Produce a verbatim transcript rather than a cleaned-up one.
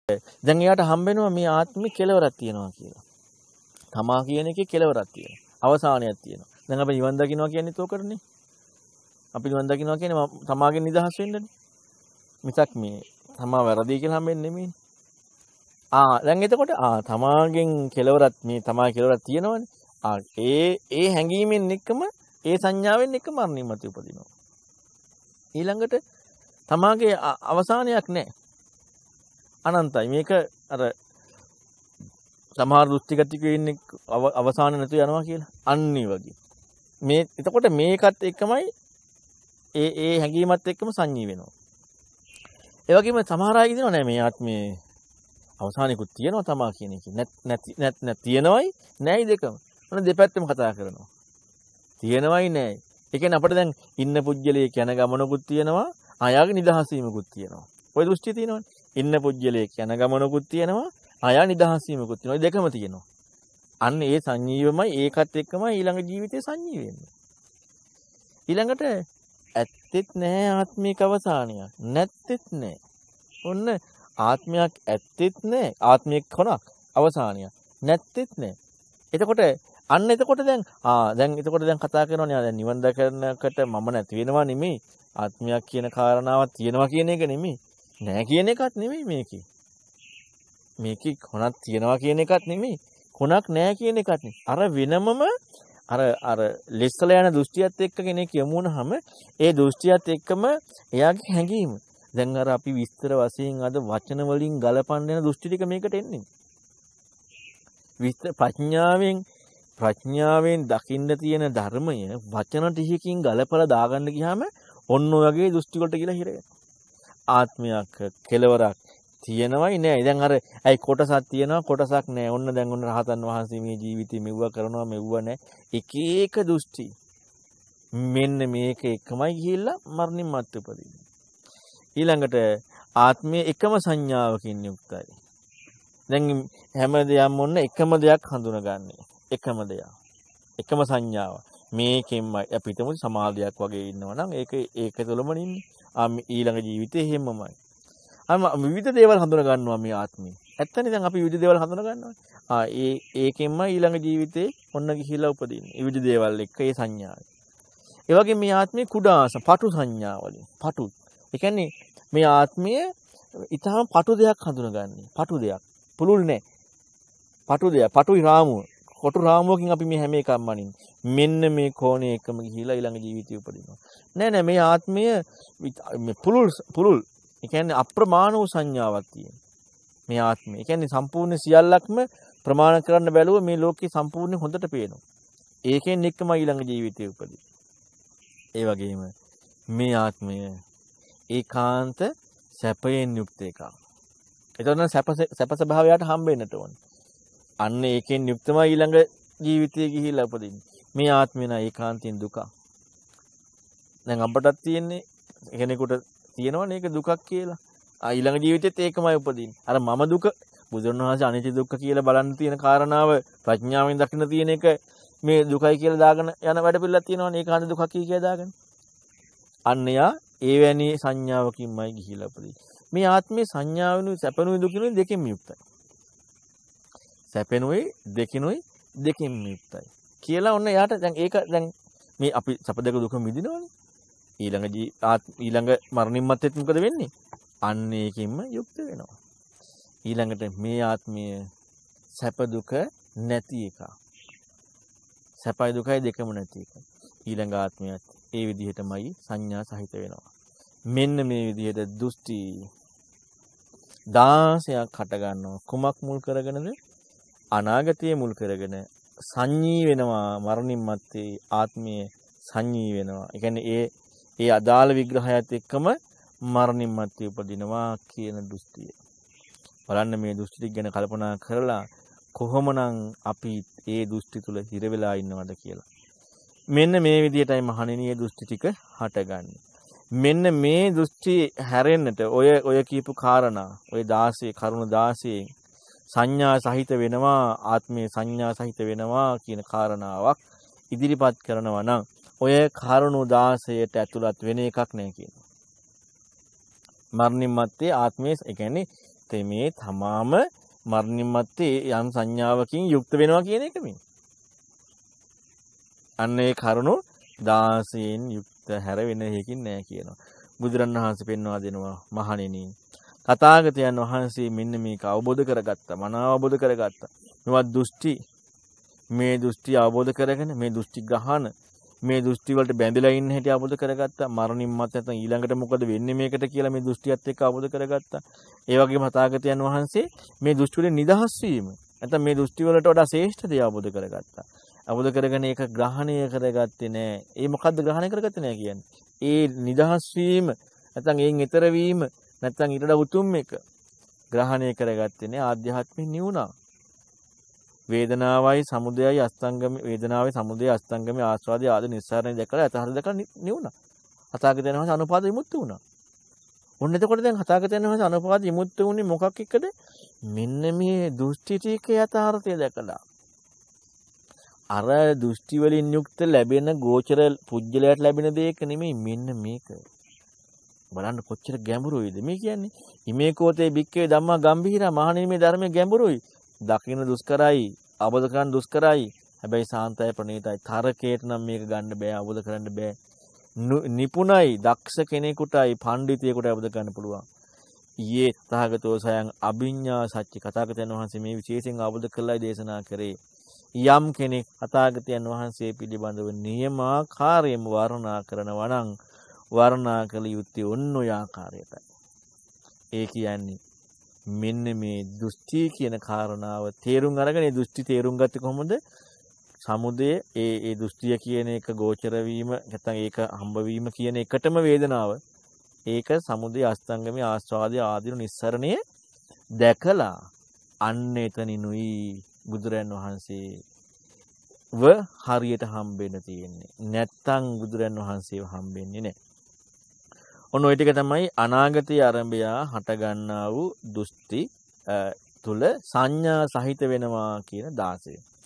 දැන් එයාට හම්බෙනවා මේ ආත්මේ කෙලවරක් තියෙනවා කියලා. තමා කියන එකේ කෙලවරක් තියෙනවා. අවසානයක් තියෙනවා. දැන් අපි නිවන් දකින්නවා කියන්නේ ඒකටනේ. අපි නිවන් දකින්නවා කියන්නේ තමාගෙන් නිදහස් වෙන්නනේ. මිසක් මේ තමා වැරදි කියලා හම්බෙන්නේ නෙමෙයි. ආ දැන් එතකොට ආ තමාගෙන් කෙලවරක් මේ තමා කෙලවරක් තියෙනවනේ. ආ ඒ ඒ හැඟීමෙන් එක්කම ඒ සංඥාවෙන් එක්ක මරණින්මත් උපදිනවා. ඊළඟට තමාගේ අවසානයක් නැහැ. අනන්තයි. මේක අර සමහර දෘෂ්ටිගතික ඉන්නේ අවසාන නැතු යනවා කියලා. අන්නේ වගේ. මේ එතකොට මේකත් එක්කමයි ඒ ඒ හැඟීමත් එක්කම සංඤී වෙනවා. ඒ වගේම සමහර අය කියනවා නෑ මේ ආත්මේ අවසානිකුත් තියෙනවා තමා කියන එක. නැති නැත් නැත් තියෙනවයි නෑයි දෙකම. මොන දෙපැත්තම කතා කරනවා. තියෙනවයි නෑයි. ඒ කියන්නේ අපිට දැන් ඉන්න පුජ්‍යලයේ යන ගමනකුත් තියෙනවා, ආයාගේ නිදහස් වීමකුත් තියෙනවා. ඔය දෘෂ්ටිය තියෙනවනේ. ඉන්න පුජ්‍යලයේ යන ගමනකුත් තියෙනවා, ආයා නිදහස් වීමකුත් තියෙනවා. ඔය දෙකම තියෙනවා. අන්න ඒ සංජීවමයි ඒකත් එක්කමයි ඊළඟ ජීවිතේ සංජීව වෙන්නේ. ඊළඟට ඇත්තෙත් නැහැ ආත්මික අවසානයක්. නැත්තෙත් නැහැ. ඔන්න ආත්මයක් ඇත්තෙත් නැහැ. ආත්මික කොනක් අවසානයක්. නැත්තෙත් නැහැ. එතකොට අන්න එතකොට දැන් ආ දැන් එතකොට දැන් කතා කරනවානේ දැන් නිවන් දකිනකට මම නැති වෙනවා නෙමෙයි. ආත්මයක් කියන කාරණාවක් තියෙනවා කියන එක නෙමෙයි. නැහැ කියන එකත් නෙමෙයි මේකේ. මේකේ කොනක් තියෙනවා කියන එකත් නෙමෙයි. කොනක් නැහැ කියන එකත් නෙමෙයි. අර වෙනමම අර අර ලෙස්සල යන දෘෂ්ටියත් එක්ක කෙනෙක් යමු වුණාම ඒ දෘෂ්ටියත් එක්කම එයාගේ හැඟීම. දැන් අර අපි විස්තර වශයෙන් අද වචන වලින් ගලපන්න යන දෘෂ්ටි ටික මේකට එන්නේ. විස්තර ප්‍රඥාවෙන් ප්‍රඥාවෙන් දකින්න තියෙන ධර්මය වචන ටිකකින් ගලපලා දාගන්න ගියාම ඔන්න ඔයගේ දෘෂ්ටි වලට කියලා හිර වෙනවා. ආත්මයක් කෙලවරක් තියෙනවයි නෑ. දැන් අර ඇයි කොටසක් තියෙනවා කොටසක් නෑ. ඔන්න දැන් ඔන්න රහතන් වහන්සේ මේ ජීවිතේ මෙව්ව කරනවා මෙව්ව නෑ. එක එක දෘෂ්ටි. මෙන්න මේක එකමයි ගිහිල්ලා මරණින් මත් උපදින්නේ. ඊළඟට ආත්මයේ එකම සංඥාවකින් යුක්තයි. දැන් හැම දෙයක්ම ඔන්න එකම දෙයක් හඳුනගන්නේ. එකම දෙයක්. එකම සංඥාව. මේකෙන්මයි අපිටම සමාධියක් වගේ ඉන්නවා නම් ඒක ඒක තුළම ඉන්නේ. ආ ඊළඟ ජීවිතේ එහෙමමයි. අම විවිධ දේවල් හඳුන ගන්නවා මේ ආත්මය. ඇත්තනේ දැන් අපි විවිධ දේවල් හඳුන ගන්නවා. ආ ඒ ඒකෙන්ම ඊළඟ ජීවිතේ ඔන්න ගිහිලා උපදින්නේ. විවිධ දේවල් එක්ක ඒ සංඥාවයි. ඒ වගේ මේ ආත්මේ කුඩාස පටු සංඥාවලින්. පටු. ඒ කියන්නේ මේ ආත්මය ඊටාම පටු දෙයක් හඳුනගන්නේ. පටු දෙයක්. පුළුල් නෑ. පටු දෙයක්. පටුයි රාමුව. කොටු රාමුවකින් අපි මේ හැම එකක්ම අනින්නේ. මෙන්න මේ කෝණේ එකම ගිහිලා ඊළඟ ජීවිතය උපදිනවා. නෑ නෑ මේ ආත්මය මේ පුළුල් පුළුල් ඒ කියන්නේ අප්‍රමාණ වූ සංඥාවක් තියෙන. මේ ආත්මය. ඒ කියන්නේ සම්පූර්ණ සියල්ලක්ම ප්‍රමාණ කරන්න බැලුව මේ ලෝකේ සම්පූර්ණ හොඳට පේනවා. ඒකෙන් එක්කම ඊළඟ ජීවිතේ උපදී. ඒ වගේම මේ ආත්මය ඒකාන්ත සැපයෙන් යුක්ත එකක්. එතකොට සැප සැප ස්වභාවයට හම්බ වෙන්නට ඕනේ. අන්න ඒකෙන් යුක්තමයි ඊළඟ ජීවිතයේ ගිහිලා උපදින්නේ. මේ ආත්මය නා ඒකාන්තයෙන් දුක. දැන් අපටත් තියෙන්නේ කෙනෙකුට තියෙනවනේ ඒක දුකක් කියලා. ආ ඊළඟ ජීවිතෙත් ඒකමයි උපදින්නේ. අර මම දුක බුදුන් වහන්සේ අනිත්‍ය දුක්ඛ කියලා බලන්න තියෙන කාරණාව ප්‍රඥාවෙන් දකින්න තියෙන එක මේ දුකයි කියලා දාගෙන යන වැඩ පිළිලක් තියෙනවනේ ඒකාන්ත දුකක් කියලා දාගෙන. අන්න යා ඒවැනි සංඥාවකින්මයි ගිහිලා උපදින්නේ. මේ ආත්මේ සංඥාවෙනුයි සැපෙනුයි දුකිනුයි දෙකෙන්ම යුක්තයි. සැපෙනුයි දෙකිනුයි දෙකෙන්ම යුක්තයි. කියලා ඔන්න යාට දැන් ඒක දැන් මේ අපි සැප දෙක දුක මිදිනවනේ. ඊළඟ ජී ඊළඟ මරණින් මත්තේත් මොකද වෙන්නේ? අන්න ඒකෙන්ම යුක්ත වෙනවා. ඊළඟට මේ ආත්මය සැප දුක නැති එක. සැපයි දුකයි දෙකම නැති එක. ඊළඟ ආත්මයත් ඒ විදිහටමයි සංඥා සහිත වෙනවා. මෙන්න මේ විදිහට දෘෂ්ටි දාසයක් හට ගන්නවා. කුමක් මුල් කරගෙනද? අනාගතයේ මුල් කරගෙන සංඤී වෙනවා. මරණින් මත්තේ ආත්මය සංඤී වෙනවා. ඒ කියන්නේ ඒ ඒ අදාළ විග්‍රහයත් එක්කම මරණින් මත්තේ උපදිනවා කියන දෘෂ්ටිය. බලන්න මේ දෘෂ්ටි ටික ගැන කල්පනා කරලා කොහොමනම් අපි ඒ දෘෂ්ටි තුල හිර වෙලා ඉන්නවද කියලා. මෙන්න මේ විදිහටයි මහණෙනි දෘෂ්ටි ටික හටගන්නේ. මෙන්න මේ දෘෂ්ටි හැරෙන්නට ඔය ඔය කියපු කාරණා ඔය දාසයේ කරුණ දාසයෙන් සංඥා සහිත වෙනවා ආත්මයේ සංඥා සහිත වෙනවා කියන කාරණාවක් ඉදිරිපත් කරනවා නම් ඔය කරුණු දාසයට ඇතුළත් වෙන එකක් නැහැ කියනවා. මරණින් මත්තේ ආත්මයේ ඒ කියන්නේ මත්තේ මේ තමාම මරණින් මත්තේ යම් සංඥාවකින් යුක්ත වෙනවා කියන එක මේ. අන්න ඒ කරුණු දාසයෙන් යුක්ත හැර වෙන එකකින් නෑ කියනවා. බුදුරණවහන්සේ පෙන්වා දෙනවා මහණෙනි. තථාගතයන් වහන්සේ මෙන්න මේක අවබෝධ කරගත්තා. මනාව අවබෝධ කරගත්තා. මේවා දෘෂ්ටි මේ දෘෂ්ටි අවබෝධ කරගෙන මේ දෘෂ්ටි ග්‍රහණ මේ දෘෂ්ටි වලට බැඳලා ඉන්න හැටි අවබෝධ කරගත්තා. මරණින් මත්තේ නැත්නම් ඊළඟට මොකද වෙන්නේ මේකට කියලා මේ දෘෂ්ටියත් එක්ක අවබෝධ කරගත්තා. ඒ වගේම තථාගතයන් වහන්සේ මේ දෘෂ්ටි වලින් නිදහස් වීම නැත්නම් මේ දෘෂ්ටි වලට වඩා ශ්‍රේෂ්ඨ දේ අවබෝධ කරගත්තා. අවබෝධ කරගෙන ඒක ග්‍රහණය කරගත්තේ නෑ. ඒ මොකද්ද ග්‍රහණය කරගත්තේ නෑ කියන්නේ? ඒ නිදහස් වීම නැත්නම් එයින් ඈතර වීම නැත්නම් ඊට වඩා උතුම් එක ග්‍රහණය කරගත්තේ නෑ. ආධ්‍යාත්මික නිවුණා. වේදනාවයි සමුදයයි අස්තංගම වේදනාවේ සමුදය අස්තංගමේ ආස්වාදයේ ආදී නිස්සාරණය දැකලා අතහරින දැකලා නිවුණා. අතාගතයන් වහන්සේ අනුපාද විමුක්ත වුණා. ඔන්න එතකොට දැන් අතාගතයන් වහන්සේ අනුපාද විමුක්ත වුණේ මොකක් එක්කද? මෙන්න මේ දෘෂ්ටි ටික යථාර්ථය දැකලා. අර දෘෂ්ටි වලින් යුක්ත ලැබෙන ගෝචර පුජ්‍යලයට ලැබෙන දෙයක නෙමෙයි මෙන්න මේක. බලන්න කොච්චර ගැඹුරුයිද මේ කියන්නේ. හිමේකෝතේ බික්කේ ධම්මා ගම්භීරා මහණෙනි මේ ධර්මයේ ගැඹුරුයි. දකින්න දුෂ්කරයි, අවබෝධ කරගන්න දුෂ්කරයි. හැබැයි සාන්තයි ප්‍රණීතයි. තරකයට නම් මේක ගන්න බෑ, අවබෝධ කරන්න බෑ. නිපුණයි, දක්ෂ කෙනෙකුටයි, පඬිතියෙකුට අවබෝධ කරන්න පුළුවන්. ඊයේ තථාගතෝ සයන් අභිඤ්ඤා සත්‍ය කථාගතයන් වහන්සේ මේ විශේෂයෙන් අවබෝධ කළයි දේශනා කරේ. යම් කෙනෙක් තථාගතයන් වහන්සේ පිළිබඳව නියමාකාරයෙන්ම වර්ණනා කරනවා නම් වර්ණනා කළ යුත්තේ ඔන්න ඔය ආකාරයටයි. ඒ කියන්නේ මෙන්න මේ දෘෂ්ටි කියන කාරණාව තේරුම් අරගෙන ඒ දෘෂ්ටි තේරුම් ගත්තේ කොහොමද? සමුදය ඒ ඒ දෘෂ්ටිය කියන එක ගෝචර වීම නැත්නම් ඒක හම්බ වීම කියන එකටම වේදනාව. ඒක සමුදය අස්තංගමේ ආස්වාදයේ ආදීන නිස්සරණය දැකලා අන්න එතනිනුයි බුදුරයන් වහන්සේ ව හරියට හම්බෙන්න තියෙන්නේ. නැත්තම් බුදුරයන් වහන්සේව හම්බෙන්නේ නැහැ. ඔන්න ඔය ටික තමයි අනාගතයේ ආරම්භය හට ගන්නා වූ දෘෂ්ටි තුල සංඥා සහිත වෙනවා කියන දාසය.